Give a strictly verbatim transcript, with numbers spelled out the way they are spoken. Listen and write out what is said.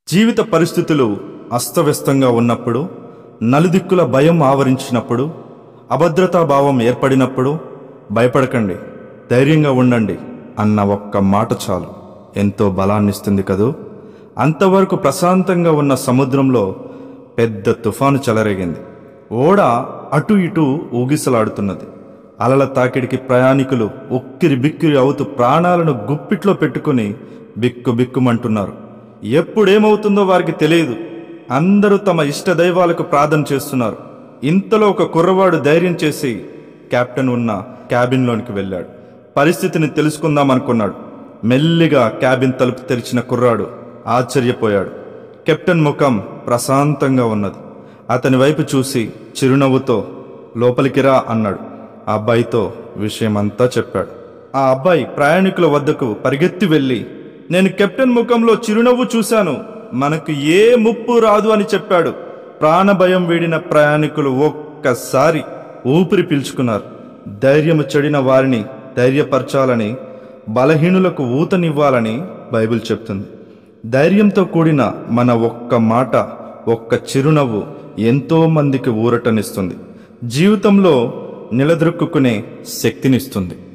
జీవిత పరిస్థితులు అస్తవ్యస్తంగా ఉన్నప్పుడు, నలుదిక్కుల భయం ఆవరించినప్పుడు, అభద్రతా భావం ఏర్పడినప్పుడు భయపడకండి, ధైర్యంగా ఉండండి అన్న ఒక్క మాట చాలు ఎంతో బలాన్నిస్తుంది కదూ. అంతవరకు ప్రశాంతంగా ఉన్న సముద్రంలో పెద్ద తుఫాను చెలరేగింది. ఓడ అటు ఇటు ఊగిసలాడుతున్నది. అలల తాకిడికి ప్రయాణికులు ఉక్కిరి బిక్కిరి అవుతూ ప్రాణాలను గుప్పిట్లో పెట్టుకుని బిక్కు బిక్కుమంటున్నారు. ఎప్పుడేమవుతుందో వారికి తెలియదు. అందరూ తమ ఇష్ట దైవాలకు ప్రార్థన చేస్తున్నారు. ఇంతలో ఒక కుర్రవాడు ధైర్యం చేసి కెప్టెన్ ఉన్న క్యాబిన్లోనికి వెళ్ళాడు. పరిస్థితిని తెలుసుకుందామనుకున్నాడు. మెల్లిగా క్యాబిన్ తలుపు తెరిచిన కుర్రాడు ఆశ్చర్యపోయాడు. కెప్టెన్ ముఖం ప్రశాంతంగా ఉన్నది. అతని వైపు చూసి చిరునవ్వుతో లోపలికి రా అన్నాడు. ఆ అబ్బాయితో విషయమంతా చెప్పాడు. ఆ అబ్బాయి ప్రయాణికుల వద్దకు పరిగెత్తి వెళ్ళి, నేను కెప్టెన్ ముఖంలో చిరునవ్వు చూశాను, మనకు ఏ ముప్పు రాదు అని చెప్పాడు. ప్రాణభయం వీడిన ప్రయాణికులు ఒక్కసారి ఊపిరి పీల్చుకున్నారు. ధైర్యము చెడిన వారిని ధైర్యపరచాలని, బలహీనులకు ఊతనివ్వాలని బైబిల్ చెప్తుంది. ధైర్యంతో కూడిన మన ఒక్క మాట, ఒక్క చిరునవ్వు ఎంతో మందికి ఊరటనిస్తుంది, జీవితంలో నిలదొక్కునే శక్తినిస్తుంది.